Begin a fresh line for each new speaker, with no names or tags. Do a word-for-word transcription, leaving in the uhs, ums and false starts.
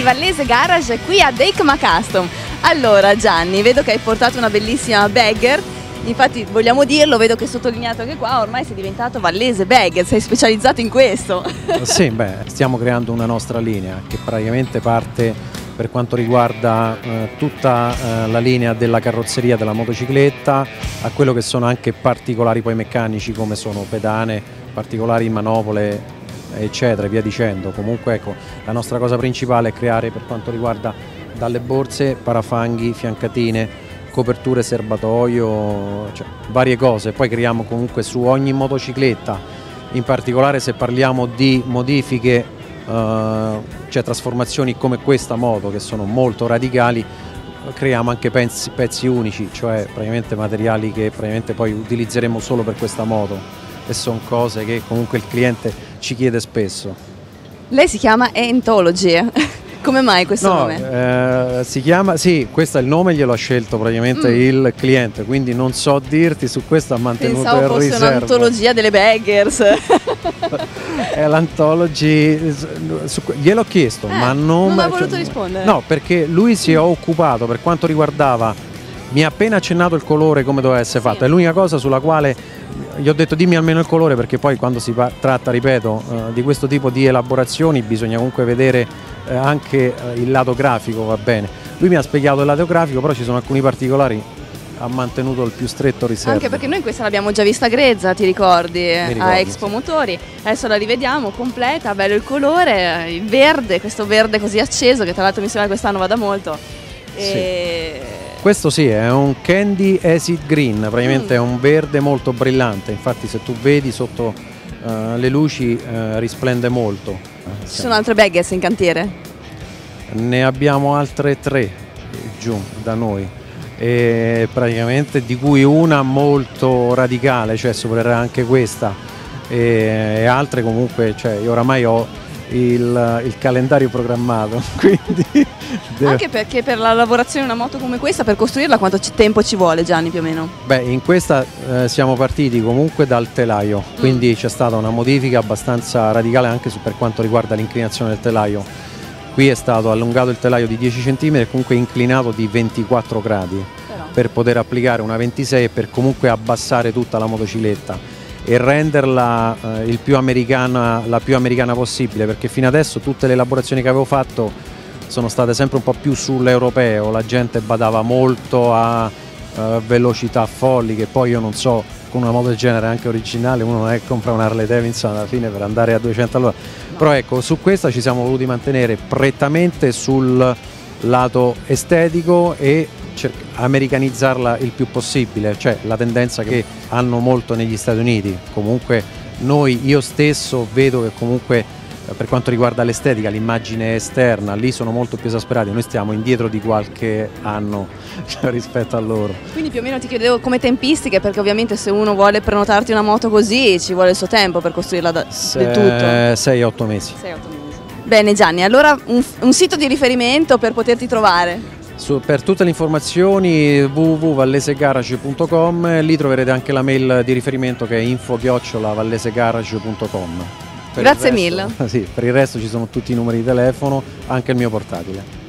Vallese Garage qui ad EICMA Custom. Allora Gianni, vedo che hai portato una bellissima bagger, infatti vogliamo dirlo, vedo che è sottolineato anche qua, ormai sei diventato Vallese Bagger, sei specializzato in questo.
Sì, beh, stiamo creando una nostra linea che praticamente parte per quanto riguarda eh, tutta eh, la linea della carrozzeria della motocicletta, a quello che sono anche particolari poi meccanici come sono pedane, particolari manopole, eccetera, e via dicendo. Comunque ecco, la nostra cosa principale è creare per quanto riguarda dalle borse, parafanghi, fiancatine, coperture serbatoio, cioè varie cose. Poi creiamo comunque su ogni motocicletta, in particolare se parliamo di modifiche, Uh, cioè trasformazioni come questa moto che sono molto radicali, creiamo anche pezzi, pezzi unici, cioè praticamente materiali che praticamente poi utilizzeremo solo per questa moto, e sono cose che comunque il cliente ci chiede spesso.
Lei si chiama Anthology, come mai questo
no,
nome?
Eh, si chiama, sì, questo è il nome, glielo ha scelto praticamente mm. il cliente, quindi non so dirti, su questo ha mantenuto
Pensavo
il
fosse
riservo.
un'antologia delle baggers.
È l'Anthology, gliel'ho chiesto,
eh,
ma non,
non mi ha voluto
cioè,
rispondere.
No, perché lui si è occupato per quanto riguardava, mi ha appena accennato il colore come doveva essere fatto, sì. È l'unica cosa sulla quale gli ho detto dimmi almeno il colore, perché poi quando si tratta, ripeto, uh, di questo tipo di elaborazioni bisogna comunque vedere uh, anche uh, il lato grafico, va bene. Lui mi ha spiegato il lato grafico, però ci sono alcuni particolari, ha mantenuto il più stretto riservo.
Anche perché noi questa l'abbiamo già vista grezza, ti ricordi?
ricordo,
a Expo
sì.
Motori. Adesso la rivediamo completa, bello il colore, il verde, questo verde così acceso che tra l'altro mi sembra che quest'anno vada molto. E...
Sì. Questo sì, è un Candy Acid Green, praticamente mm. è un verde molto brillante, infatti se tu vedi sotto uh, le luci uh, risplende molto.
Ci sono altre baggers in cantiere?
Ne abbiamo altre tre giù da noi, e praticamente di cui una molto radicale, cioè supererà anche questa, e, e altre comunque, cioè io oramai ho il, il calendario programmato, quindi devo...
Anche perché per la lavorazione di una moto come questa, per costruirla quanto tempo ci vuole, Gianni, più o meno?
Beh, in questa eh, siamo partiti comunque dal telaio, quindi mm. c'è stata una modifica abbastanza radicale anche su, per quanto riguarda l'inclinazione del telaio. Qui è stato allungato il telaio di dieci centimetri e comunque inclinato di ventiquattro gradi. Però, per poter applicare una ventisei e per comunque abbassare tutta la motocicletta e renderla eh, il più americana, la più americana possibile, perché fino adesso tutte le elaborazioni che avevo fatto sono state sempre un po' più sull'europeo, la gente badava molto a uh, velocità folli, che poi io non so, con una moto del genere anche originale uno non è che compra un Harley Davidson alla fine per andare a duecento all'ora, no. Però ecco, su questa ci siamo voluti mantenere prettamente sul lato estetico e americanizzarla il più possibile, cioè la tendenza che hanno molto negli Stati Uniti. Comunque noi, io stesso vedo che comunque per quanto riguarda l'estetica, l'immagine esterna, lì sono molto più esasperati, noi stiamo indietro di qualche anno rispetto a loro.
Quindi più o meno ti chiedevo come tempistiche, perché ovviamente se uno vuole prenotarti una moto così ci vuole il suo tempo per costruirla da,
se,
del tutto.
sei otto mesi.
sei otto mesi. Bene Gianni, allora un, un sito di riferimento per poterti trovare?
Su, per tutte le informazioni w w w punto vallesegarage punto com, lì troverete anche la mail di riferimento che è info chiocciola vallesegarage punto com.
Grazie
resto,
mille.
Sì, per il resto ci sono tutti i numeri di telefono, anche il mio portatile.